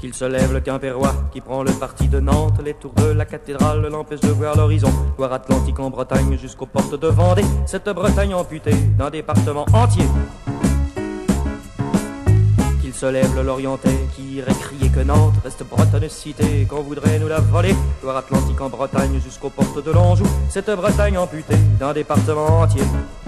Qu'il se lève le Quimpérois, qui prend le parti de Nantes. Les tours de la cathédrale l'empêchent de voir l'horizon. Loire-Atlantique en Bretagne jusqu'aux portes de Vendée. Cette Bretagne amputée d'un département entier. Qu'il se lève le Lorientais, qui irait crier que Nantes reste bretonne cité, qu'on voudrait nous la voler. Loire-Atlantique en Bretagne jusqu'aux portes de l'Anjou. Cette Bretagne amputée d'un département entier.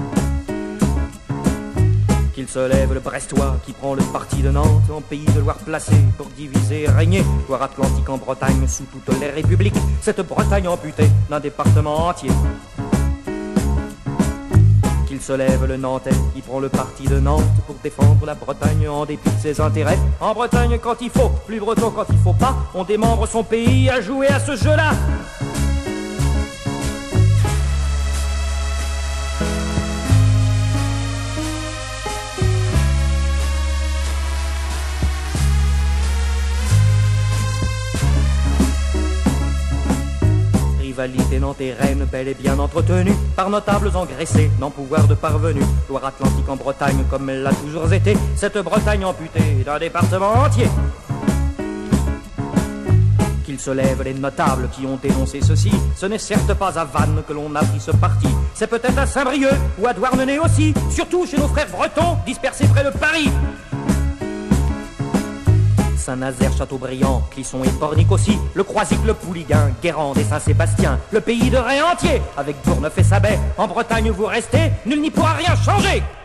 Qu'il se lève le Brestois, qui prend le parti de Nantes, en pays de Loire placé, pour diviser et régner. Loire-Atlantique en Bretagne, sous toutes les républiques, cette Bretagne amputée d'un département entier. Qu'il se lève le Nantais, qui prend le parti de Nantes, pour défendre la Bretagne en dépit de ses intérêts. En Bretagne quand il faut, plus breton quand il faut pas, on démembre son pays à jouer à ce jeu-là. Rivalité nantéraine, bel et bien entretenue, par notables engraissés, n'en pouvoir de parvenus. Loire-Atlantique en Bretagne, comme elle l'a toujours été, cette Bretagne amputée d'un département entier. Qu'il se lèvent les notables qui ont dénoncé ceci, ce n'est certes pas à Vannes que l'on a pris ce parti, c'est peut-être à Saint-Brieuc ou à Douarnenez aussi, surtout chez nos frères bretons dispersés près de Paris. Saint-Nazaire, Châteaubriand, Clisson et Pornic aussi, le Croisic, le Pouliguen, Guérande et Saint-Sébastien, le pays de Ré entier, avec Bourneuf et Sabet. En Bretagne vous restez, nul n'y pourra rien changer.